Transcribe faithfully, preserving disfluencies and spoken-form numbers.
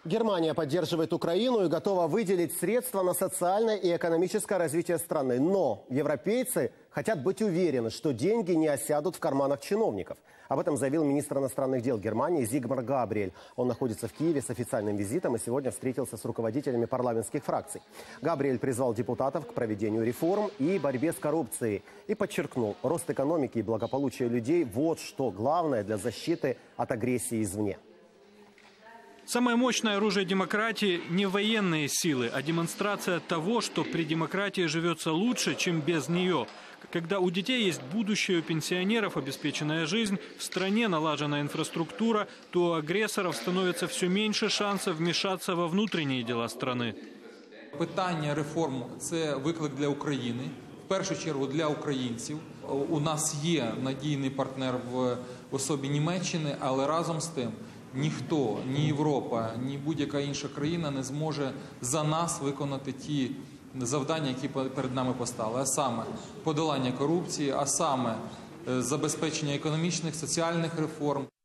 Германия поддерживает Украину и готова выделить средства на социальное и экономическое развитие страны. Но европейцы хотят быть уверены, что деньги не осядут в карманах чиновников. Об этом заявил министр иностранных дел Германии Зигмар Габриэль. Он находится в Киеве с официальным визитом и сегодня встретился с руководителями парламентских фракций. Габриэль призвал депутатов к проведению реформ и борьбе с коррупцией. И подчеркнул, рост экономики и благополучие людей – вот что главное для защиты от агрессии извне. Самое мощное оружие демократии не военные силы, а демонстрация того, что при демократии живется лучше, чем без нее. Когда у детей есть будущее, у пенсионеров обеспеченная жизнь, в стране налажена инфраструктура, то у агрессоров становится все меньше шансов вмешаться во внутренние дела страны. Питання реформ – це виклик для України, в першу чергу для українців. У нас є надійний партнер в особі Німеччини, але разом з тим ніхто, ні Європа, ні будь-яка інша країна не зможе за нас виконати ті завдання, які перед нами постали. А саме подолання корупції, а саме забезпечення економічних, соціальних реформ.